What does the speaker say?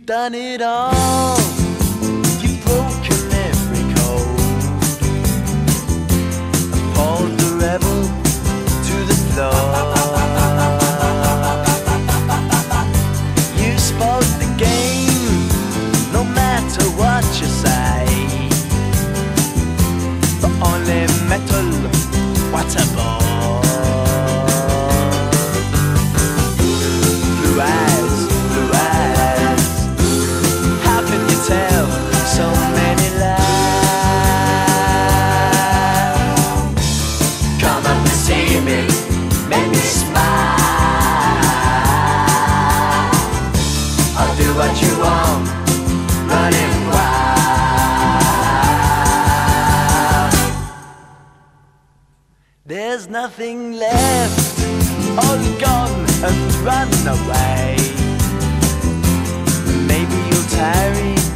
done it all. You've broken every code and pulled the rebel to the floor. You spoke the game, no matter what you say. The only metal, what a bore. Blue eyes, how can you tell so many lies? Come up and see me, make me smile. I'll do what you want, running wild. There's nothing left, all gone and run away. Maybe you'll tarry